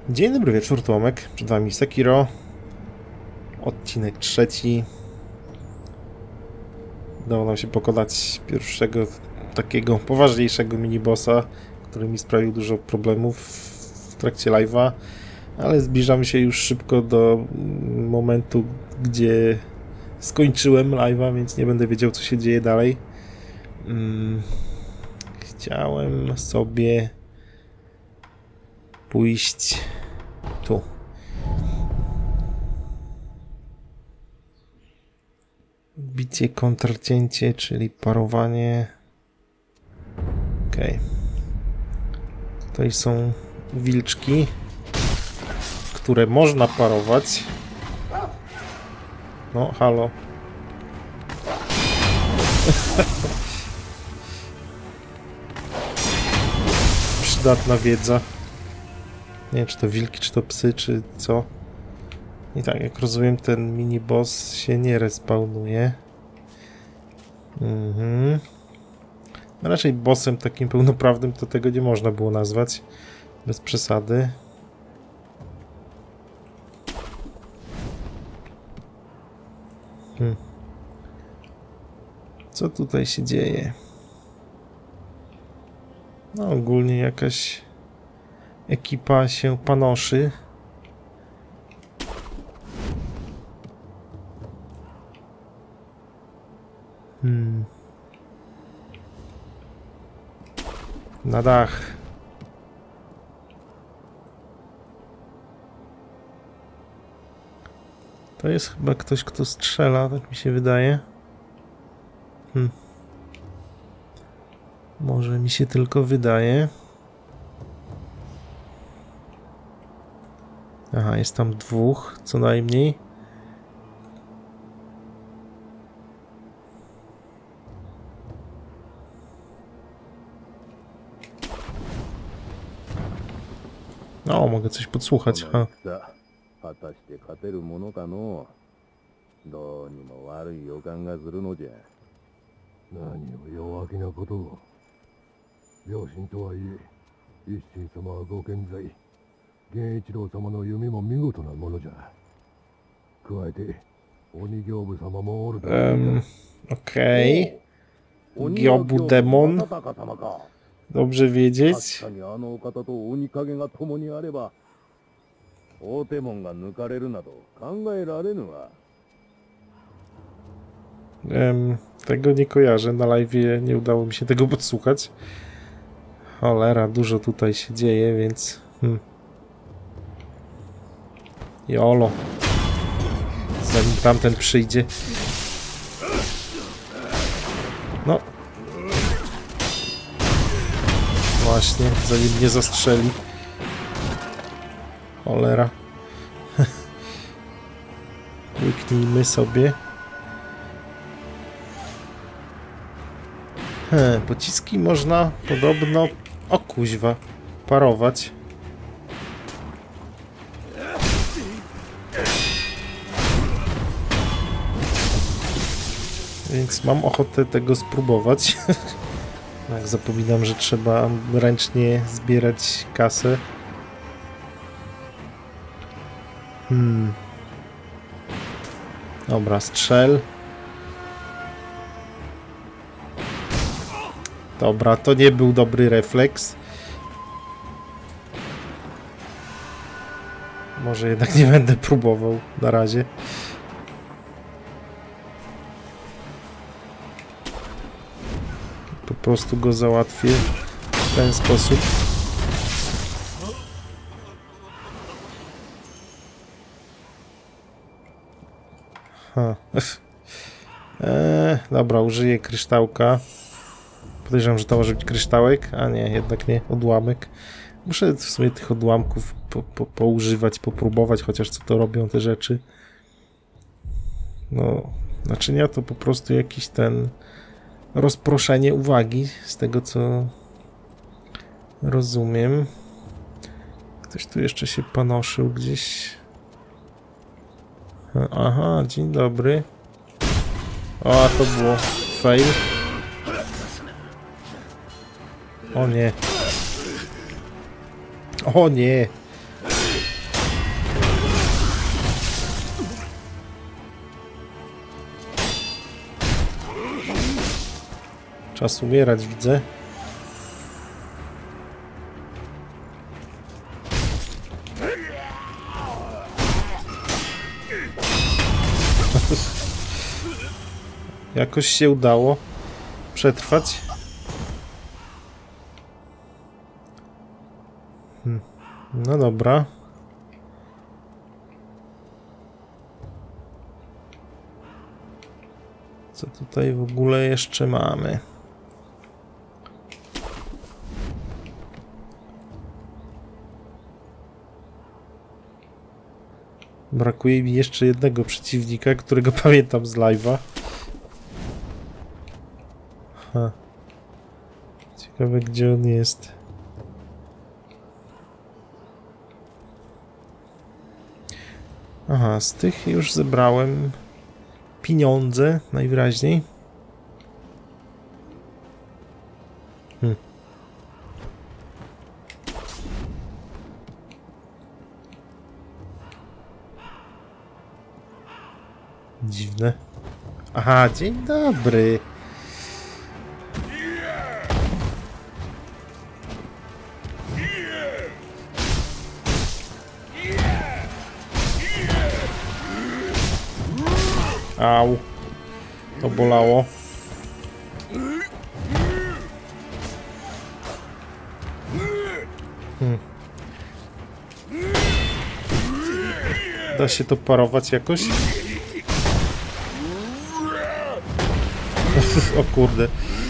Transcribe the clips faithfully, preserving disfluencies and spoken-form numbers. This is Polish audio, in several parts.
Dzień dobry wieczór, Tomek. Przed wami Sekiro. Odcinek trzeci. Udało nam się pokonać pierwszego takiego poważniejszego minibossa, który mi sprawił dużo problemów w trakcie live'a, ale zbliżamy się już szybko do momentu, gdzie skończyłem live'a, więc nie będę wiedział, co się dzieje dalej. Hmm. Chciałem sobie pójść tu. Bicie, kontrcięcie, czyli parowanie. Okej. Tutaj są wilczki, które można parować. No, halo. Przydatna wiedza. Nie wiem, czy to wilki, czy to psy, czy co. I tak, jak rozumiem, ten mini-boss się nie respawnuje. Mhm. No raczej bossem takim pełnoprawnym to tego nie można było nazwać. Bez przesady. Hmm. Co tutaj się dzieje? No ogólnie jakaś ekipa się panoszy. Hmm. Na dach. To jest chyba ktoś, kto strzela, tak mi się wydaje. Hmm. Może mi się tylko wydaje. Aha, jest tam dwóch, co najmniej. No, mogę coś podsłuchać. Ha. Um, Okej. Okay. Gyobu demon. Dobrze wiedzieć. Um, tego nie kojarzę. Na live'ie nie udało mi się tego podsłuchać. Cholera, dużo tutaj się dzieje, więc... Hmm. Jolo. Zanim tamten przyjdzie. No. Właśnie, zanim mnie zastrzeli. Cholera. Łyknijmy sobie. He, pociski można podobno... O kuźwa. Parować. Więc mam ochotę tego spróbować. Tak, zapominam, że trzeba ręcznie zbierać kasę. Hmm. Dobra, strzel. Dobra, to nie był dobry refleks. Może jednak nie będę próbował na razie. Po prostu go załatwię w ten sposób. Ha. Eee, dobra, użyję kryształka. Podejrzewam, że to może być kryształek, a nie, jednak nie, odłamek. Muszę w sumie tych odłamków po, po, poużywać, popróbować, chociaż co to robią te rzeczy. No, naczynia to po prostu jakiś ten rozproszenie uwagi, z tego co rozumiem. Ktoś tu jeszcze się panoszył gdzieś. Aha, dzień dobry. O, to było fail. O nie. O nie. Czas umierać, widzę. Jakoś się udało przetrwać. Hmm. No dobra. Co tutaj w ogóle jeszcze mamy? Brakuje mi jeszcze jednego przeciwnika, którego pamiętam z live'a. Ha. Ciekawe, gdzie on jest. Aha, z tych już zebrałem pieniądze najwyraźniej. Hmm. Dziwne. Aha, dzień dobry. Au. To bolało. Hmm. Da się to parować jakoś? O kurde.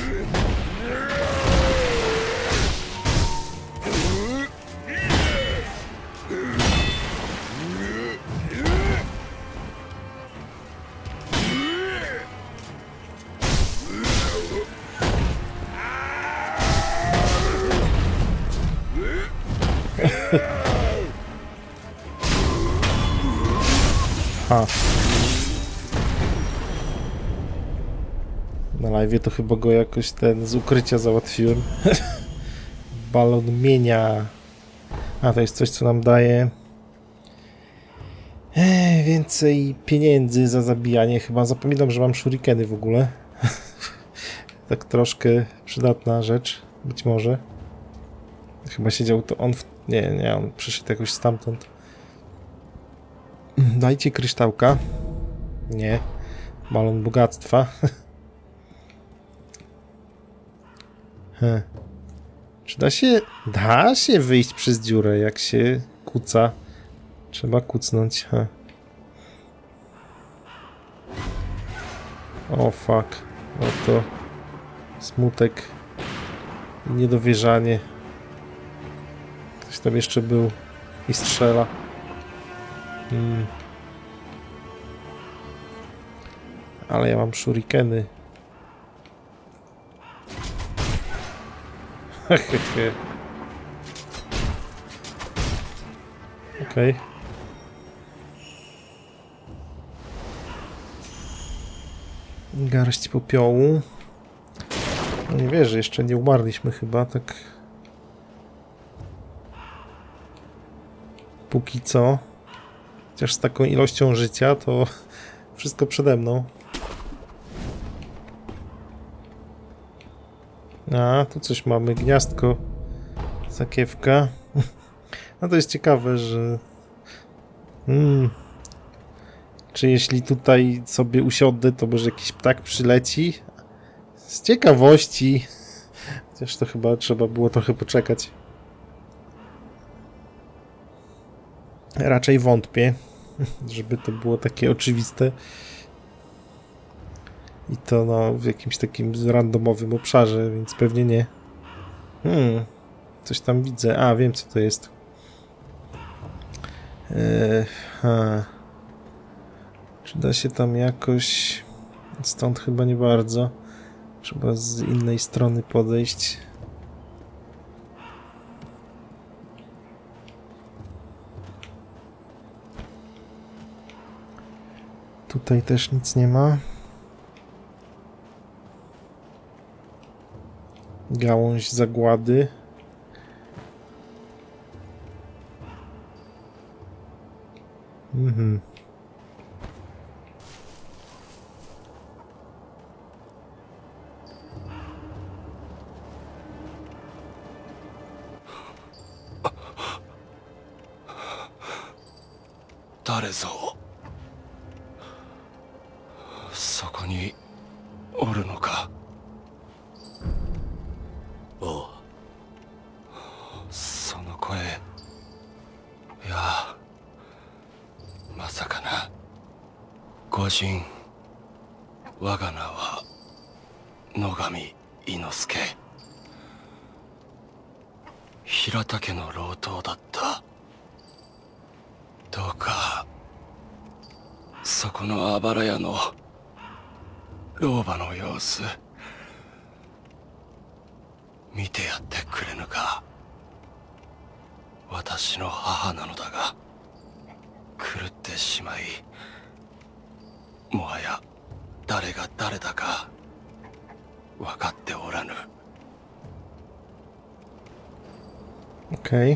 Ha. Na live to chyba go jakoś ten z ukrycia załatwiłem. Balon mienia. A to jest coś, co nam daje eee, więcej pieniędzy za zabijanie. Chyba zapominam, że mam shurikeny w ogóle. Tak troszkę przydatna rzecz. Być może. Chyba siedział to on w... Nie, nie, on przyszedł jakoś stamtąd. Dajcie kryształka. Nie. Balon bogactwa. He. Czy da się... Da się wyjść przez dziurę, jak się kuca. Trzeba kucnąć. He. O fuck. Oto smutek. Niedowierzanie. Ktoś tam jeszcze był i strzela. Hmm. Ale ja mam shurikeny. Okej. Okay. Garść popiołu. No nie wierzę, jeszcze nie umarliśmy chyba, tak. Póki co. Chociaż z taką ilością życia to wszystko przede mną. A, tu coś mamy. Gniazdko. Sakiewka. No to jest ciekawe, że... Hmm. Czy jeśli tutaj sobie usiądę, to może jakiś ptak przyleci? Z ciekawości. Chociaż to chyba trzeba było trochę poczekać. Raczej wątpię, żeby to było takie oczywiste. I to no w jakimś takim randomowym obszarze, więc pewnie nie. Hmm, coś tam widzę. A, wiem co to jest. Eee, ha. Czy da się tam jakoś... Stąd chyba nie bardzo. Trzeba z innej strony podejść. Tutaj też nic nie ma. Gałąź zagłady. Mhm. 誰ぞ。そこにおるのか。おう。その声。いや、まさかな。御仁、我が名は野上伊之助。平田家の老頭だった。どうかそこのあばら屋の老婆の様子見てやってくれぬか。私の母なのだが狂ってしまい、もはや誰が誰だか分かっておらぬ。 OK。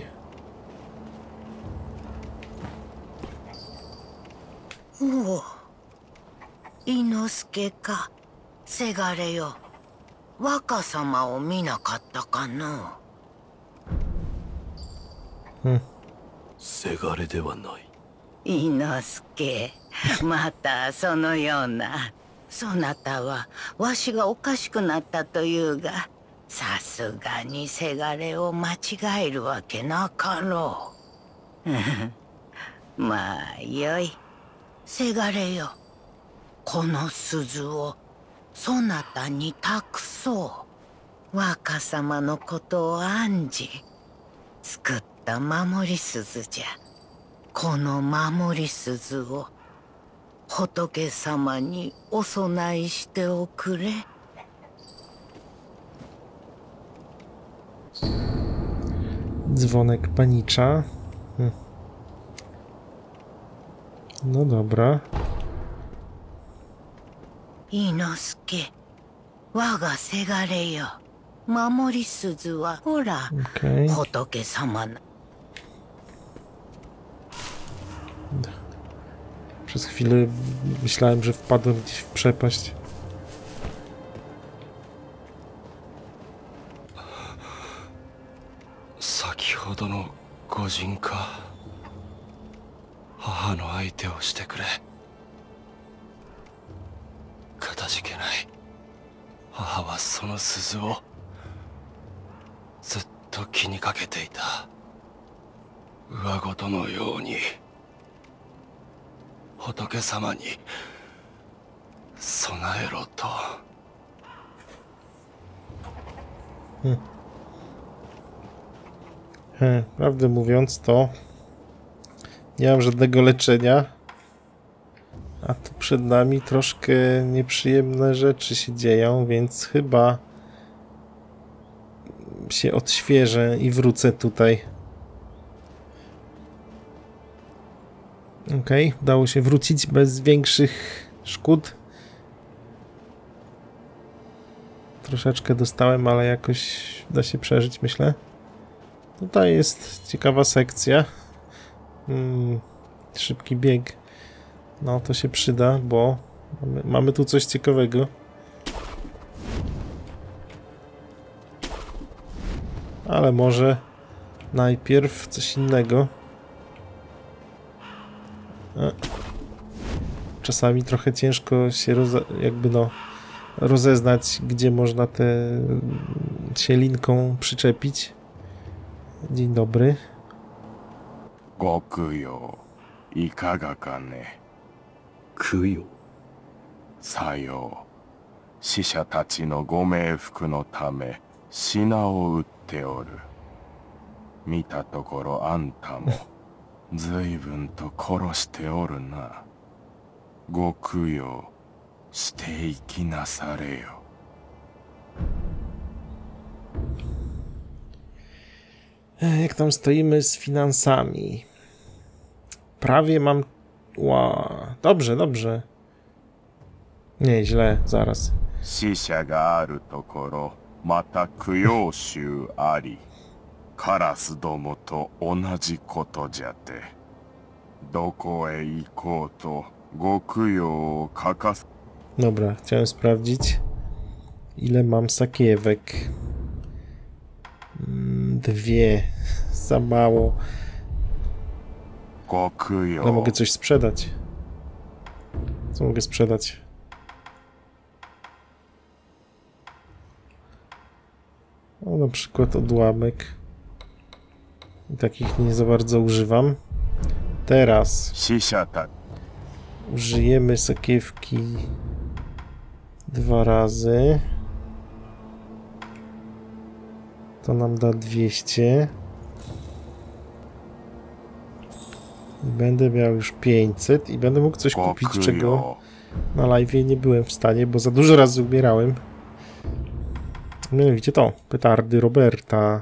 おお、伊之助か。せがれよ、若様を見なかったかの。 うん。 せがれではない。 伊之助、またそのような。そなたはわしがおかしくなったというが、さすがにせがれを間違えるわけなかろう。まあよい。せがれよ、この鈴をそなたに託そう。若様のことを案じ作った守り鈴じゃ。この守り鈴を仏様にお供えしておくれ。 Dzwonek panicza. Hm. No dobra. 伊之助、我がせがれよ、守り鈴はほら、 Okay. 仏様の。 Przez chwilę myślałem, że wpadłem gdzieś w przepaść. Sakihodo no gojin ka. Haha no aite o shite kure. Katajike-nai. Haha wa sono suzu o zutto ki ni kakete ita. Uwagoto no you ni 仏様に備えろと。 Hmm. Hmm, prawdę mówiąc, to nie mam żadnego leczenia, a tu przed nami troszkę nieprzyjemne rzeczy się dzieją, więc chyba się odświeżę i wrócę tutaj. Okej, okay, udało się wrócić bez większych szkód. Troszeczkę dostałem, ale jakoś da się przeżyć, myślę. Tutaj jest ciekawa sekcja. Hmm, szybki bieg. No, to się przyda, bo mamy, mamy tu coś ciekawego. Ale może najpierw coś innego. Czasami trochę ciężko się roze, jakby no rozeznać, gdzie można tę się linką przyczepić. Dzień dobry. Gokuyo, ikaga ka ne? Kuyo. Sayo. Shisha tachi no gomeifuku no tame shina o utte oru. Mita tokoro anta mo 随分と殺しておるな。ご供養していきなされよ。 Jak tam stoimy z finansami? Prawie mam... Ła, dobrze, dobrze. Nie, źle, zaraz. 死者があるところ、また供養衆あり。カラスどもと同じことじゃて。どこへ行こうとご供養を欠かす。 Dobra, chciałem sprawdzić, ile mam sakiewek. Dwie. Za mało. 極 Ale よ mogę coś sprzedać. Co mogę sprzedać? O, na przykład odłamek. I takich nie za bardzo używam. Teraz 死者た użyjemy sakiewki dwa razy. To nam da dwieście. I będę miał już pięćset i będę mógł coś kupić, 極 czego よ na live'ie nie byłem w stanie, bo za dużo razy umierałem. Mianowicie to, petardy Roberta.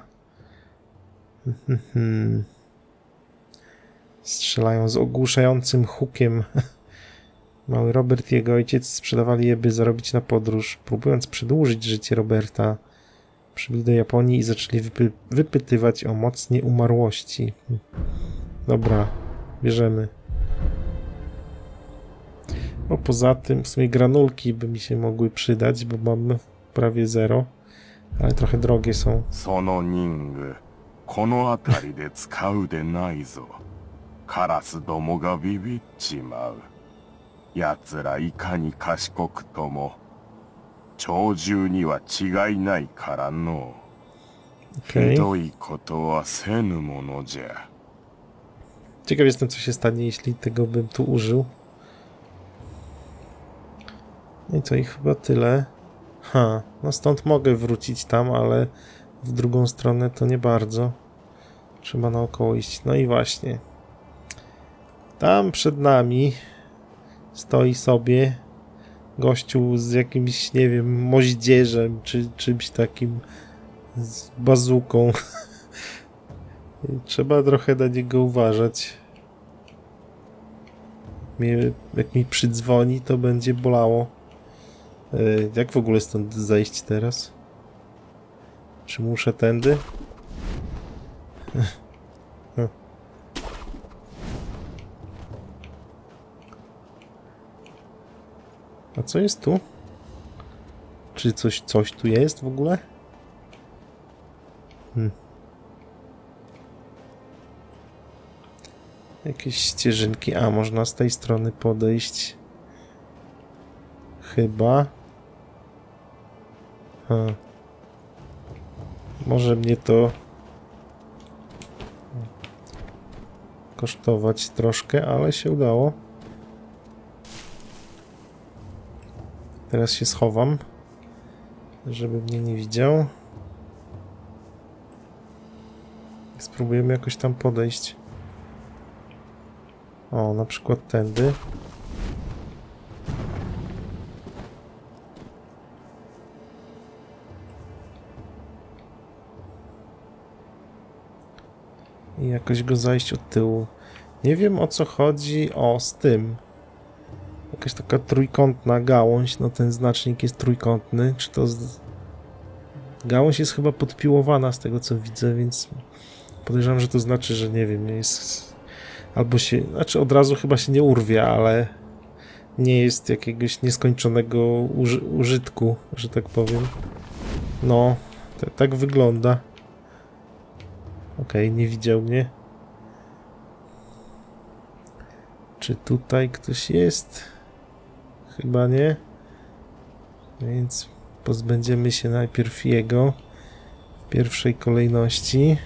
Strzelają z ogłuszającym hukiem. Mały Robert i jego ojciec sprzedawali je, by zarobić na podróż. Próbując przedłużyć życie Roberta, przybyli do Japonii i zaczęli wypy wypytywać o moc nieumarłości. Dobra, bierzemy. Bo poza tym w sumie granulki by mi się mogły przydać, bo mam prawie zero. Ale trochę drogie są. その人具この辺りで使うでないぞ。カラスどもがビビっちまう。奴らいかに賢くとも鳥獣には違いないからの。ひ Okay. どいことはせぬものじゃ。 Ciekaw jestem, co się stanie, jeśli tego bym tu użył. No i co, i chyba tyle. Ha, no stąd mogę wrócić tam, ale w drugą stronę to nie bardzo. Trzeba naokoło iść. No i właśnie. Tam przed nami stoi sobie gościu z jakimś, nie wiem, moździerzem, czy czymś takim, z bazuką. Trzeba trochę na niego uważać. Mnie, jak mi przydzwoni, to będzie bolało. Yy, jak w ogóle stąd zejść teraz? Czy muszę tędy? A co jest tu? Czy coś, coś tu jest w ogóle? Hmm. Jakieś ścieżynki. A, można z tej strony podejść. Chyba. Ha. Może mnie to kosztować troszkę, ale się udało. Teraz się schowam, żeby mnie nie widział. Spróbujemy jakoś tam podejść. O, na przykład tędy. I jakoś go zajść od tyłu. Nie wiem, o co chodzi. O, z tym. Jakaś taka trójkątna gałąź. No ten znacznik jest trójkątny. Czy to... Z... Gałąź jest chyba podpiłowana z tego, co widzę, więc podejrzewam, że to znaczy, że nie wiem, jest... Albo się... Znaczy od razu chyba się nie urwie, ale nie jest jakiegoś nieskończonego uży... użytku, że tak powiem. No, tak wygląda. Okej, okay, nie widział mnie. Czy tutaj ktoś jest? Chyba nie. Więc pozbędziemy się najpierw jego w pierwszej kolejności.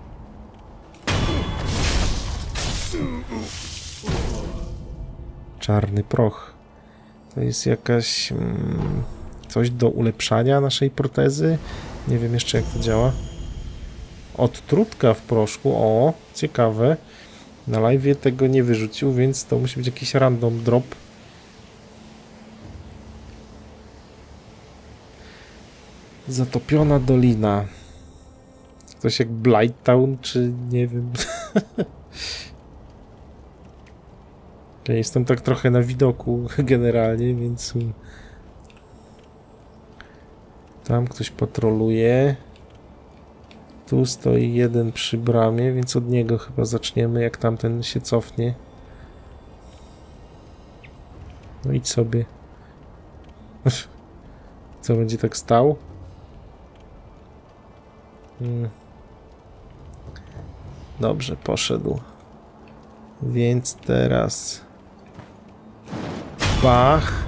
Czarny proch. To jest jakaś... Mm, coś do ulepszania naszej protezy. Nie wiem jeszcze, jak to działa. Odtrutka w proszku. O, ciekawe. Na live'ie tego nie wyrzucił, więc to musi być jakiś random drop. Zatopiona dolina. Coś jak Blighttown, czy nie wiem. Ja jestem tak trochę na widoku generalnie, więc tam ktoś patroluje. Tu stoi jeden przy bramie, więc od niego chyba zaczniemy, jak tamten się cofnie. No idź sobie. Co, będzie tak stał? Hmm. Dobrze, poszedł. Więc teraz... Bach.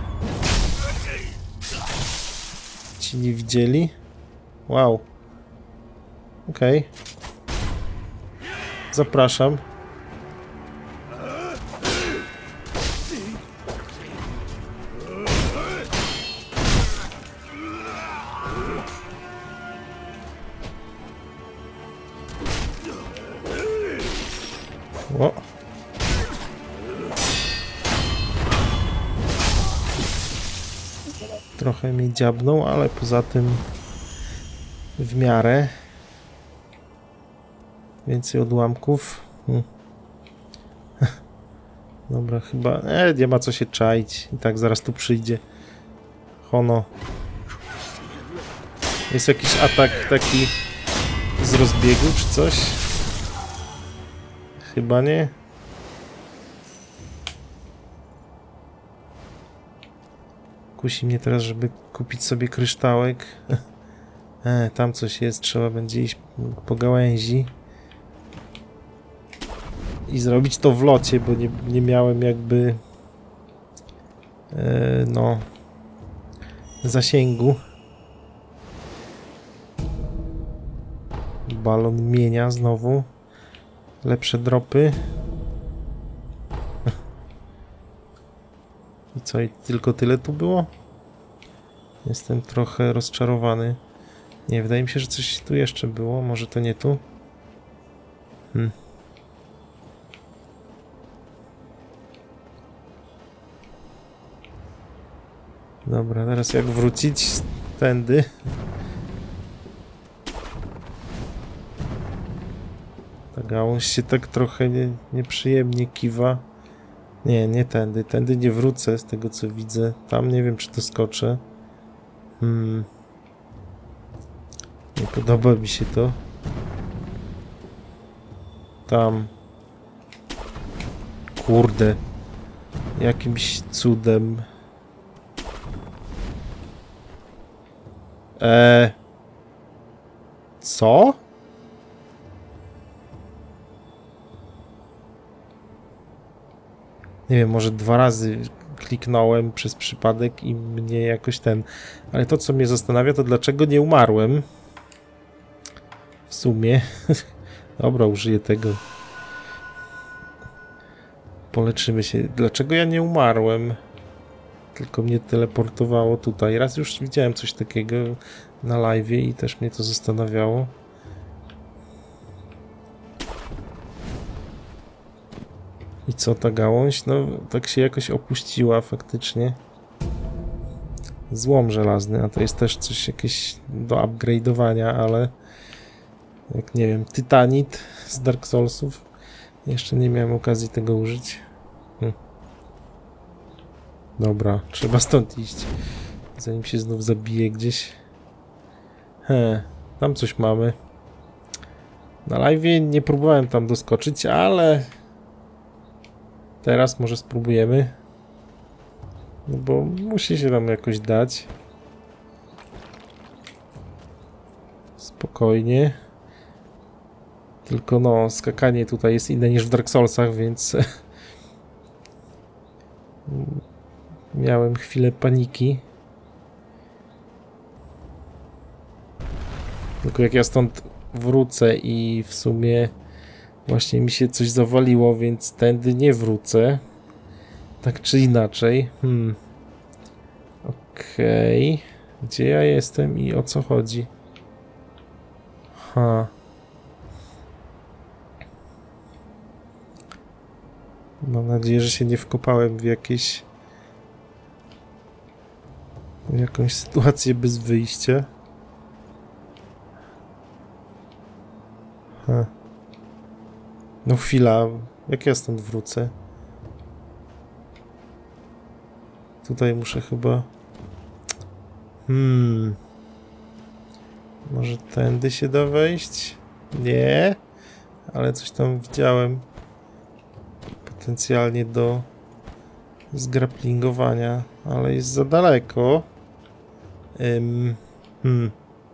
Ci nie widzieli? Wow. Okej. Okay. Zapraszam. O. Trochę mi dziabnął, ale poza tym w miarę. Więcej odłamków. Hmm. Dobra, chyba... E, nie ma co się czaić. I tak zaraz tu przyjdzie. Hono. Jest jakiś atak taki z rozbiegu, czy coś? Chyba nie. Kusi mnie teraz, żeby kupić sobie kryształek. E, tam coś jest. Trzeba będzie iść po gałęzi. I zrobić to w locie, bo nie, nie miałem jakby e, no zasięgu. Balon mienia znowu. Lepsze dropy. I co? I tylko tyle tu było? Jestem trochę rozczarowany. Nie, wydaje mi się, że coś tu jeszcze było. Może to nie tu? Hmm. Dobra, teraz jak wrócić tędy? Ta gałąź się tak trochę nie, nieprzyjemnie kiwa. Nie, nie tędy. Tędy nie wrócę z tego co widzę. Tam nie wiem czy to skoczę. Hmm. Nie podoba mi się to. Tam. Kurde. Jakimś cudem. Eee. Co? Nie wiem, może dwa razy kliknąłem przez przypadek i mnie jakoś ten... Ale to, co mnie zastanawia, to dlaczego nie umarłem? W sumie. Dobra, użyję tego. Poleczymy się. Dlaczego ja nie umarłem? Tylko mnie teleportowało tutaj. Raz już widziałem coś takiego na live'ie i też mnie to zastanawiało. I co ta gałąź? No, tak się jakoś opuściła faktycznie. Złom żelazny, a to jest też coś jakieś do upgrade'owania, ale jak nie wiem, tytanit z Dark Soulsów. Jeszcze nie miałem okazji tego użyć. Hm. Dobra, trzeba stąd iść, zanim się znów zabije gdzieś. He, tam coś mamy. Na live'ie nie próbowałem tam doskoczyć, ale teraz może spróbujemy. No bo musi się tam jakoś dać. Spokojnie. Tylko no, skakanie tutaj jest inne niż w Dark Soulsach, więc miałem chwilę paniki. Tylko jak ja stąd wrócę i w sumie właśnie mi się coś zawaliło, więc tędy nie wrócę. Tak czy inaczej. Hmm. Okej. Okay. Gdzie ja jestem i o co chodzi? Ha. Mam nadzieję, że się nie wkopałem w jakieś... w jakąś sytuację bez wyjścia. Ha. No chwila. Jak ja stąd wrócę? Tutaj muszę chyba... Hmm... Może tędy się da wejść? Nie, ale coś tam widziałem potencjalnie do zgraplingowania, ale jest za daleko. Um, hmm.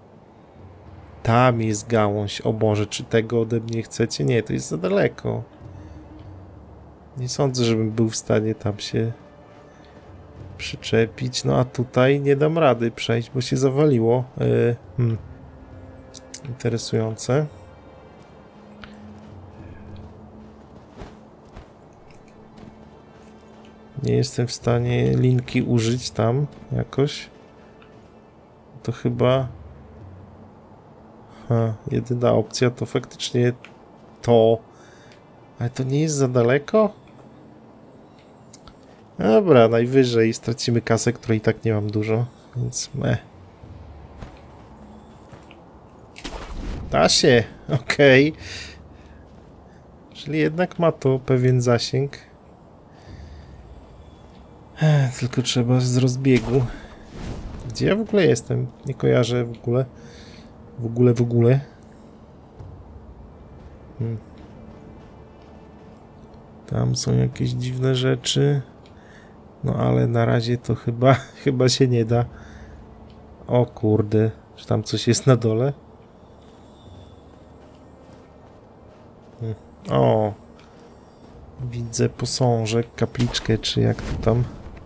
Tam jest gałąź. O Boże, czy tego ode mnie chcecie? Nie, to jest za daleko. Nie sądzę, żebym był w stanie tam się przyczepić. No a tutaj nie dam rady przejść, bo się zawaliło. Yy, hmm. Interesujące. Nie jestem w stanie linki użyć tam jakoś. To chyba... Ha, jedyna opcja to faktycznie to. Ale to nie jest za daleko? Dobra, najwyżej stracimy kasę, której i tak nie mam dużo, więc meh. Da się, okej. Okay. Czyli jednak ma to pewien zasięg. Ech, tylko trzeba z rozbiegu. Gdzie ja w ogóle jestem? Nie kojarzę w ogóle. W ogóle, w ogóle. Hmm. Tam są jakieś dziwne rzeczy. No ale na razie to chyba, chyba się nie da. O kurde. Czy tam coś jest na dole? Hmm. O. Widzę posążek, kapliczkę, czy jak to tam.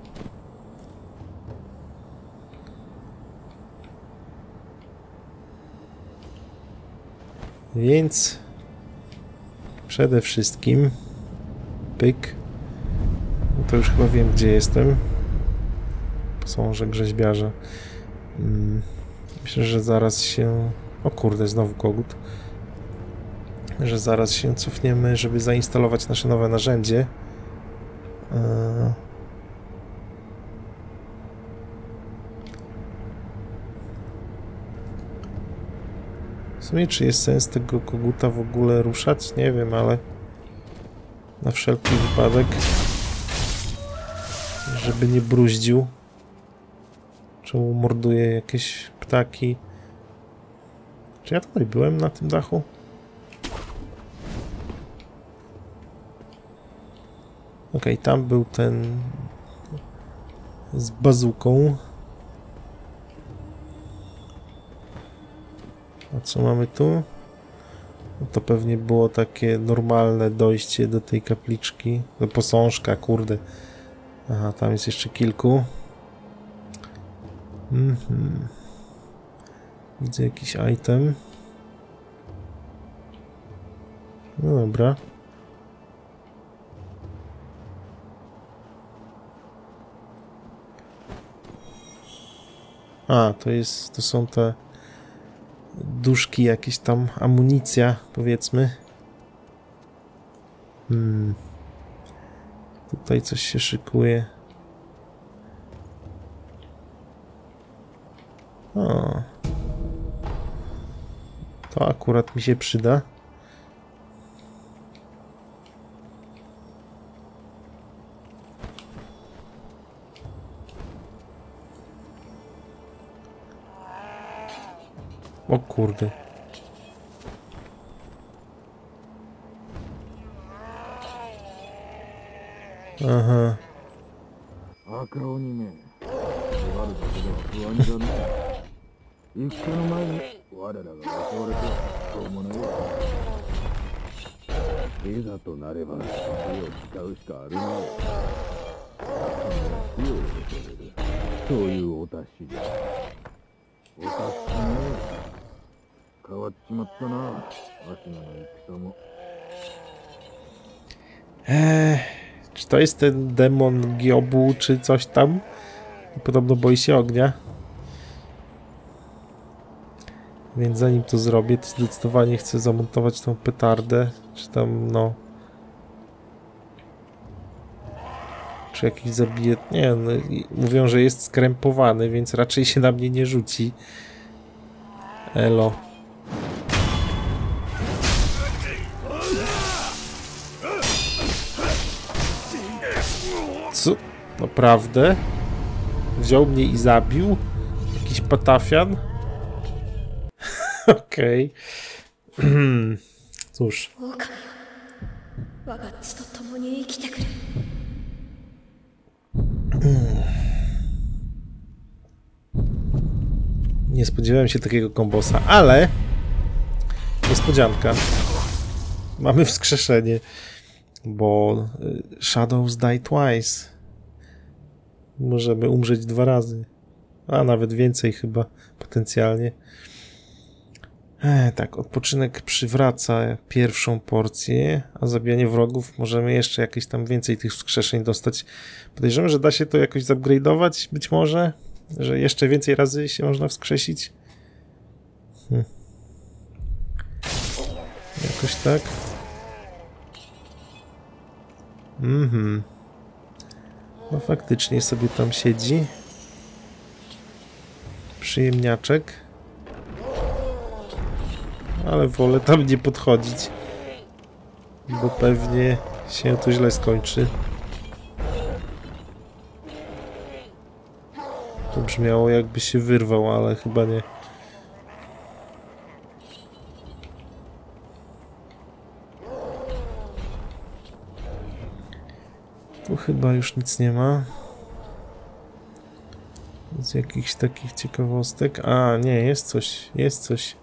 Więc przede wszystkim pyk. To już chyba wiem, gdzie jestem. Posążek rzeźbiarza. Myślę, że zaraz się... O kurde, znowu kogut. Że zaraz się cofniemy, żeby zainstalować nasze nowe narzędzie. W sumie, czy jest sens tego koguta w ogóle ruszać? Nie wiem, ale na wszelki wypadek, żeby nie bruździł. Czemu morduje jakieś ptaki? Czy ja tutaj byłem na tym dachu? Okej, okay, tam był ten z bazuką. A co mamy tu? No to pewnie było takie normalne dojście do tej kapliczki. Do posążka, kurde. Aha, tam jest jeszcze kilku. Mhm. Widzę jakiś item. No dobra. A, to jest, to są te duszki, jakieś tam amunicja, powiedzmy. Hmm. Tutaj coś się szykuje. O. To akurat mi się przyda. O kurde. Aha. 赤鬼め、粘るだけでは不安だね。戦の前に我らが襲われてしょうもないわ。いざとなれば火を使うしかあるまい。火を入れてる。そういうお達しだ。お達しね。変わっちまったな。足の戦も。 Eee, czy to jest ten demon Giobu, czy coś tam? Podobno boi się ognia. Więc zanim to zrobię, to zdecydowanie chcę zamontować tą petardę. Czy tam, no... Czy jakiś zabije... Nie, no, mówią, że jest skrępowany, więc raczej się na mnie nie rzuci. Elo. Co? Naprawdę? Wziął mnie i zabił? Jakiś patafian? Okej. Okay. Cóż. Nie spodziewałem się takiego kombosa, ale niespodzianka. Mamy wskrzeszenie. Bo Shadows die twice. Możemy umrzeć dwa razy. A nawet więcej chyba potencjalnie. E, tak, odpoczynek przywraca pierwszą porcję, a zabijanie wrogów możemy jeszcze jakieś tam więcej tych wskrzeszeń dostać. Podejrzewam, że da się to jakoś zupgrade'ować, być może, że jeszcze więcej razy się można wskrzesić. Hm. Jakoś tak. Mhm. No faktycznie sobie tam siedzi. Przyjemniaczek. Ale wolę tam nie podchodzić, bo pewnie się to źle skończy. To brzmiało, jakby się wyrwał, ale chyba nie. Tu chyba już nic nie ma. Z jakichś takich ciekawostek. A, nie, jest coś, jest coś.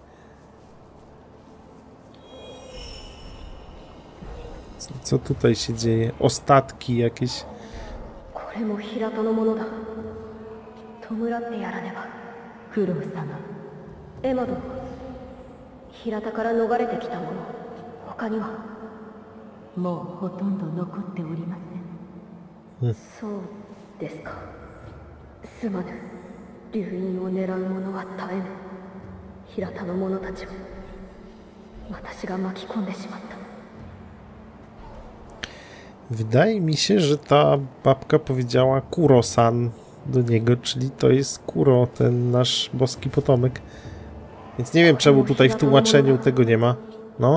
Co, co tutaj się dzieje? Ostatki jakieś. これも平田のものだ。弔ってやらねば。九郎様、エマ殿、平田から逃れてきた者、他にはもうほとんど残っておりません。 うん、 そうですか。すまぬ。流院を狙う者は絶えぬ。平田の者たちを私が巻き込んでしまった。 Wydaje mi się, że ta babka powiedziała Kuro-san do niego, czyli to jest Kuro, ten nasz boski potomek. Więc nie wiem, czemu tutaj w tłumaczeniu tego nie ma. No.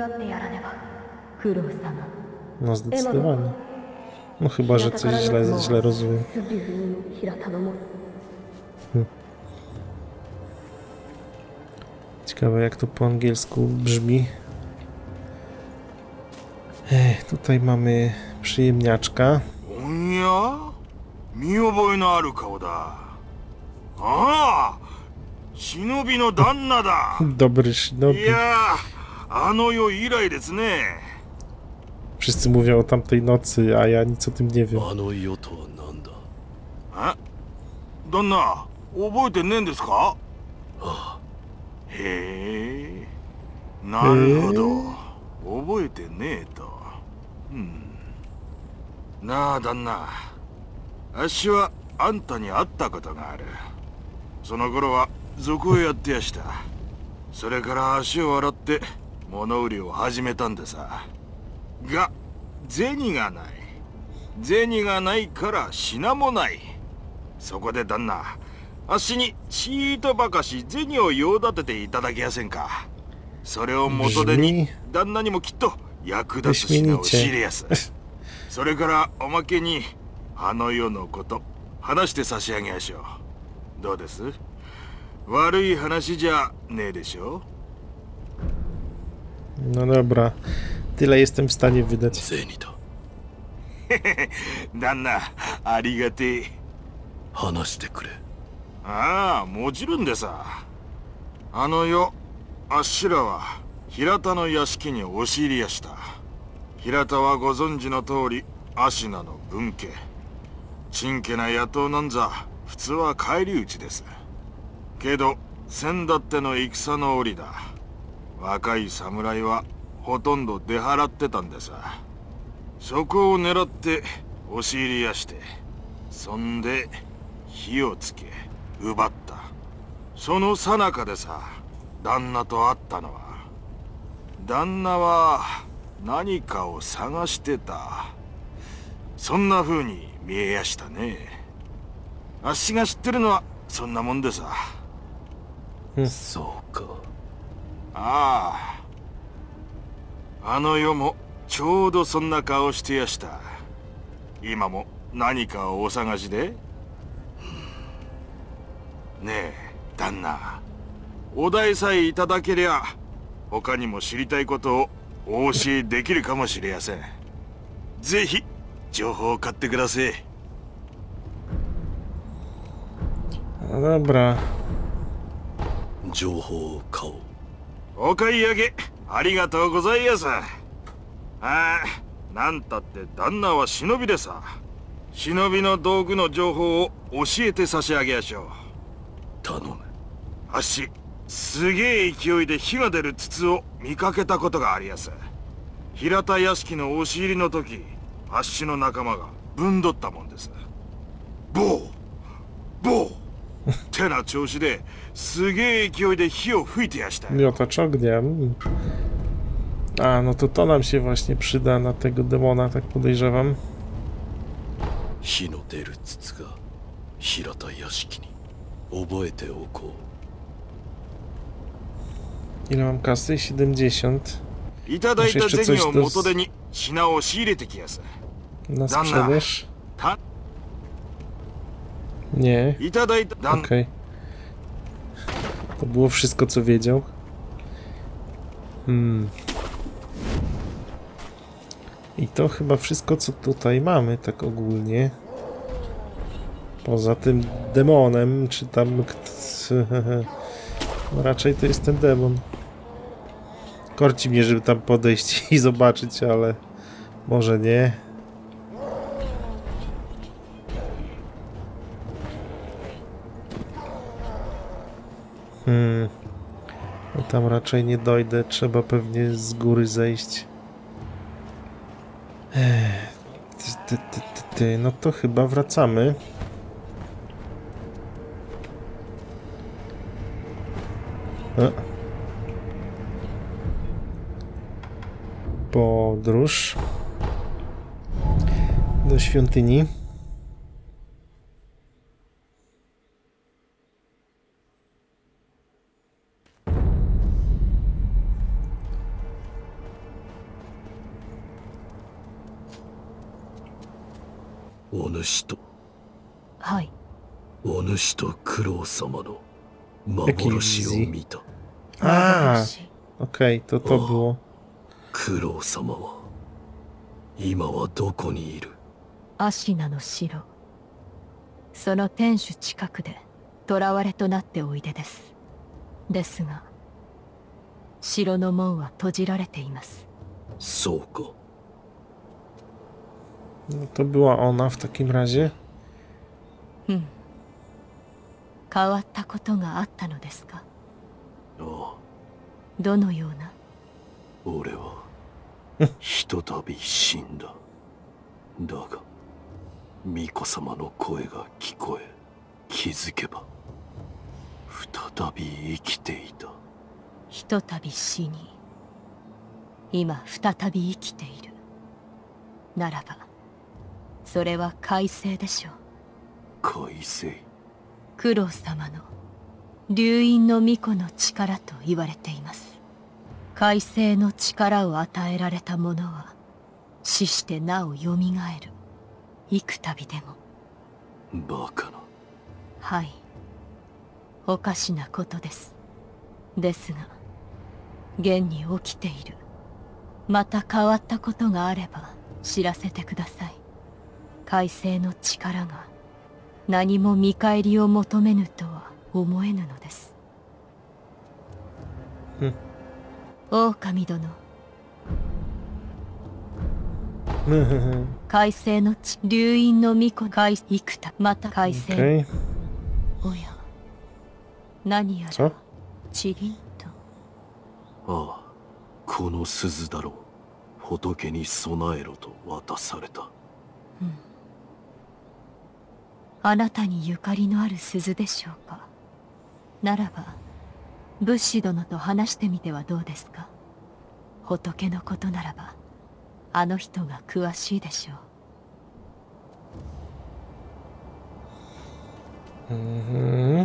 No zdecydowanie. No chyba, że coś źle, źle rozumiem. Hm. Ciekawe, jak to po angielsku brzmi. Ech, tutaj mamy przyjemniaczka. Ja? 見覚えのある顔だ。ああ、忍びの旦那だ。 Dobry shinobi. いや、あの世以来ですね。 Wszyscy mówią o tamtej nocy, a ja nic o tym nie wiem. あの世とは何だ。 え、旦那、覚えてねえんですか？ ああ。 へえ、なるほど。 覚えてねえと。うん。なあ旦那、あっしはあんたに会ったことがある。その頃は賊をやってやした。それから足を洗って物売りを始めたんでさ。が銭がない。銭がないから品もない。そこで旦那、あっしにちーとばかし銭を用立てていただけやせんか。 それを元手に旦那にもきっと役立つ品を仕入れやす。それからおまけにあの世のこと話して差し上げやしょう。どうです？悪い話じゃねえでしょ。 No dobra, tyle jestem w stanie wydać. 銭だ。 旦那、ありがてえ。 話してくれ。 ああ、もちろんでさ。あの世 あっしらは平田の屋敷に押し入りやした。平田はご存知の通り芦名の分家。ちんけな野党なんざ普通は返り討ちです。けど先だっての戦の折だ。若い侍はほとんど出払ってたんでさ。そこを狙って押し入りやして、そんで火をつけ奪った。その最中でさ、 旦那と会ったのは、旦那は何かを探してた。そんな風に見えやしたね。あっしが知ってるのはそんなもんでさ。 そうか。 ああ、あの世もちょうどそんな顔してやした。今も何かをお探しで？ねえ、旦那。 お題さえいただけりゃ他にも知りたいことをお教えできるかもしれやせん。ぜひ情報を買ってください。 Dobra. 情報を買おう。 お買い上げありがとうございます。ああ、 なんたって旦那は忍びでさ。忍びの道具の情報を教えて差し上げやしょう。 頼む。 あっし、すげえ勢いで火が出る筒を見かけたことがありやす。平田屋敷の押し入りの時、あっしの仲間がぶんどったもんです。ボーボーってな調子ですげえ勢いで火を吹いてやしたよ。 Miotacz ognia. Mm. A, no to to nam się właśnie przyda na tego demona, tak podejrzewam. 火の出る筒が平田屋敷に覚えておこう。 Ile mam kasy? siedemdziesiąt. いただいた銭を元手に品を仕入れてきやす。 Na sprzedaż? Nie. いただいた旦那。 Okej. To było wszystko, co wiedział. Hmm. I to chyba wszystko, co tutaj mamy, tak ogólnie. Poza tym demonem, czy tam... No raczej to jest ten demon. Korci mnie, żeby tam podejść i zobaczyć, ale może nie. Hmm. No tam raczej nie dojdę, trzeba pewnie z góry zejść. Ech. Ty, ty, ty, ty. No to chyba wracamy. E. Podróż do świątyni. O お主と、 はい。 お主と九郎様の幻を見た。 A, okej, to to było. 九郎様は今はどこにいる？ アシナの城。その天守近くで囚われとなっておいでです。ですが、城の門は閉じられています。 そうか。 No to była ona w takim razie. うん。変わったことがあったのですか？ ああ。 どのような？ 俺はひとたび死んだ。だが巫女様の声が聞こえ、気づけば再び生きていた。 ひとたび死に、今再び生きている。ならば、それは快晴でしょう。 快晴。 九郎様の流因の巫女の力と言われています。快晴の力を与えられた者は死してなおよみがえる。幾度でも。 バカな。 はい、おかしなことです。ですが現に起きている。また変わったことがあれば知らせてください。快晴の力が何も見返りを求めぬとは思えぬのです。狼殿、快晴の地、流因の巫女、快幾多、また快晴。 Okay. おや、何やらチリンと。 ああ、この鈴だろう。仏に備えろと渡された。 うん。あなたにゆかりのある鈴でしょうか。ならば仏師殿と話してみてはどうですか。仏のことならばあの人が詳しいでしょう。 うん。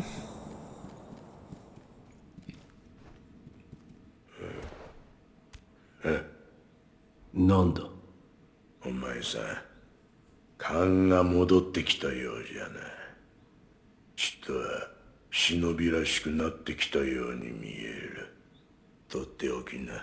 なんだ。 お前さん、勘が戻ってきたようじゃな。ちとは忍びらしくなってきたように見える。とっておきな。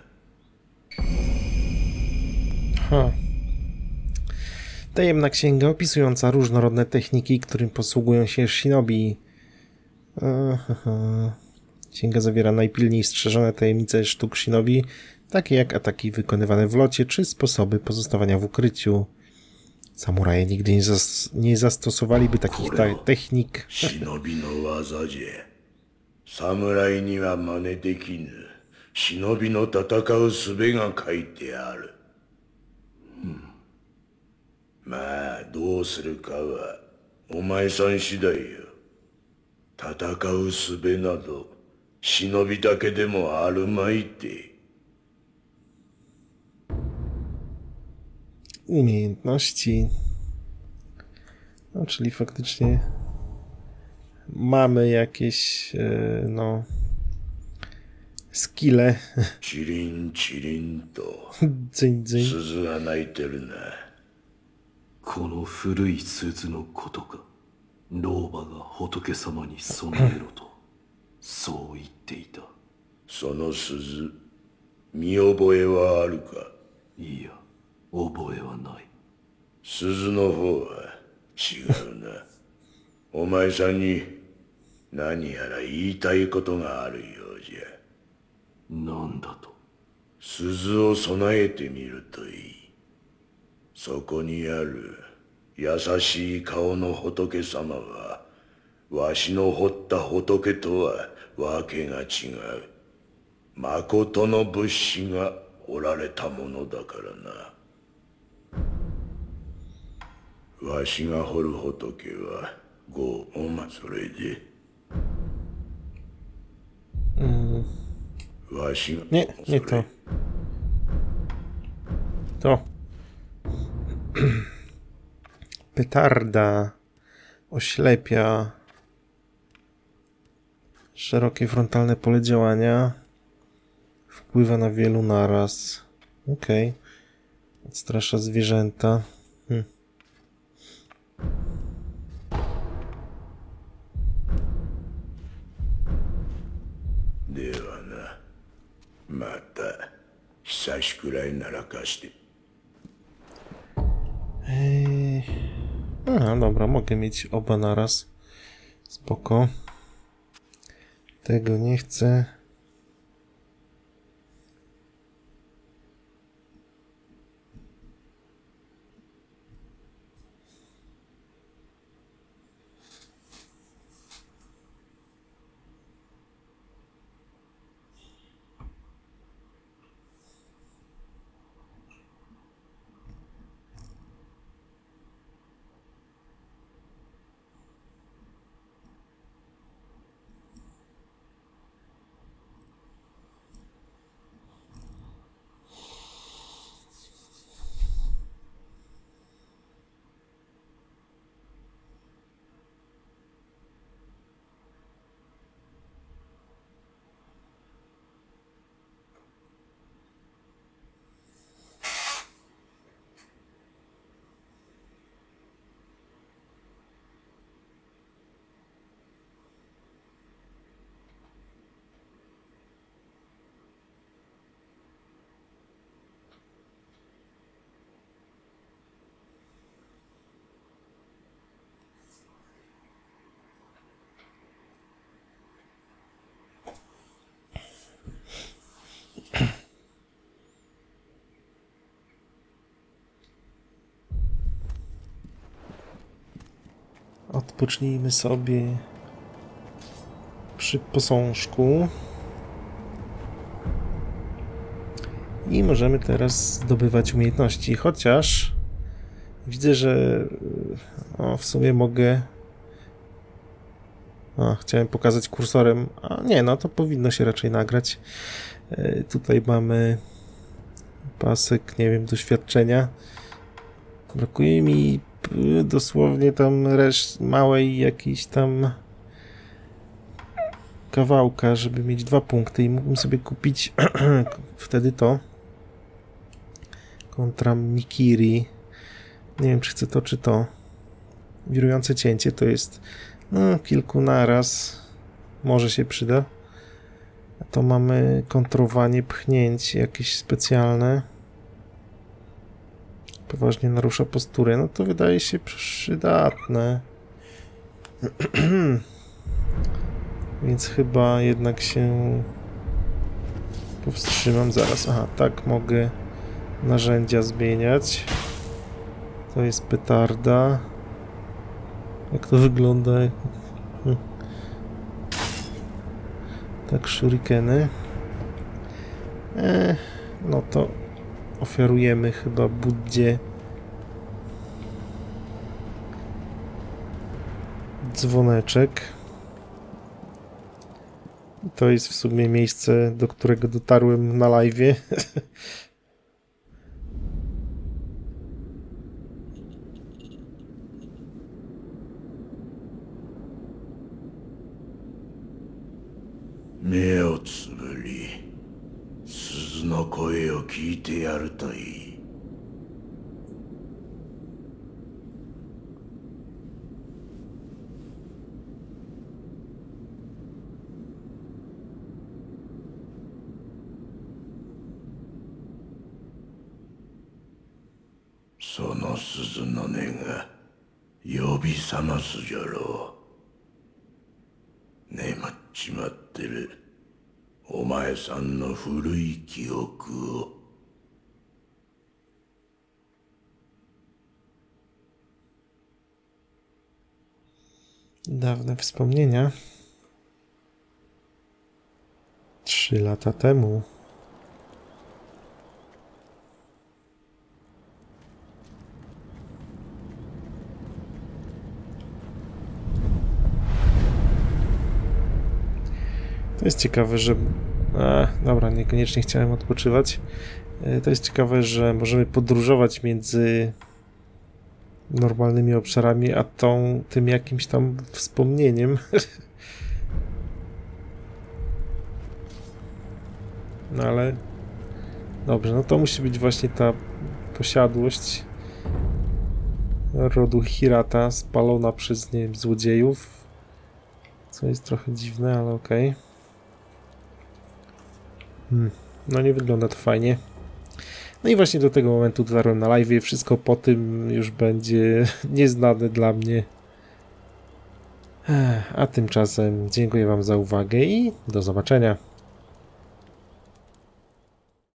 Ha. Tajemna księga opisująca różnorodne techniki, którym posługują się shinobi. Aha. Księga zawiera najpilniej strzeżone tajemnice sztuk shinobi, takie jak ataki wykonywane w locie, czy sposoby pozostawania w ukryciu. Samuraje nigdy nie, zas nie zastosowaliby takich ta technik. 忍びの技じゃ。侍には真似できぬ。忍びの戦う術が書いてある。うん、まあどうするかはお前さん次第よ。戦う術など忍びだけでもあるまいて。 Umiejętności. No, czyli faktycznie mamy jakieś, no, skille. チリンチリンと Dzyń, dzyń. 鈴が鳴いてるな。 この古い鈴のことか。老婆が仏様に備えろとそう言っていた。 その鈴見覚えはあるか。 いや、覚えはない。 鈴の方は違うな。お前さんに何やら言いたいことがあるようじゃ。 なんだと。 鈴を備えてみるといい。そこにある優しい顔の仏様はわしの彫った仏とはわけが違う。誠の仏師が彫られたものだからな。わしが彫る仏はごおまそれで。わしが Nie, nie to. To. Petarda oślepia. Szerokie frontalne pole działania. Wpływa na wielu naraz. Okej. Okay. Odstrasza zwierzęta. Hm. Dewa また久しくらいならかして。 Eee... A, dobra, mogę mieć oba naraz. Spoko. Tego nie chcę. Odpocznijmy sobie przy posążku. I możemy teraz zdobywać umiejętności, chociaż widzę, że o, w sumie mogę... O, chciałem pokazać kursorem, a nie, no to powinno się raczej nagrać. E, tutaj mamy pasek, nie wiem, doświadczenia. Brakuje mi dosłownie tam reszt małej jakiejś tam kawałka, żeby mieć dwa punkty i mógłbym sobie kupić wtedy to kontra Mikiri. Nie wiem, czy chcę to, czy to. Wirujące cięcie to jest no, kilku naraz. Może się przyda. A to mamy kontrowanie pchnięć jakieś specjalne. Poważnie narusza posturę. No to wydaje się przydatne. Więc chyba jednak się powstrzymam zaraz. Aha, tak mogę narzędzia zmieniać. To jest petarda. Jak to wygląda? Hm. Tak, shurikeny. E, no to ofiarujemy chyba Buddzie dzwoneczek. To jest w sumie miejsce, do którego dotarłem na live'ie. 目をつぶり、鈴の声を聞いてやるといい。その鈴の音が呼び覚ますじゃろう。眠っちまってるお前さんの古い記憶を。 Dawne wspomnienia. Trzy lata temu. To jest ciekawe, że... A, dobra, niekoniecznie chciałem odpoczywać. To jest ciekawe, że możemy podróżować między normalnymi obszarami, a tą, tym jakimś tam wspomnieniem. No ale... Dobrze, no to musi być właśnie ta posiadłość rodu Hirata spalona przez, nie wiem, złodziejów. Co jest trochę dziwne, ale okej. Okay. Hmm. No nie wygląda to fajnie. No i właśnie do tego momentu dotarłem na live. Wszystko po tym już będzie nieznane dla mnie. A tymczasem dziękuję wam za uwagę i do zobaczenia.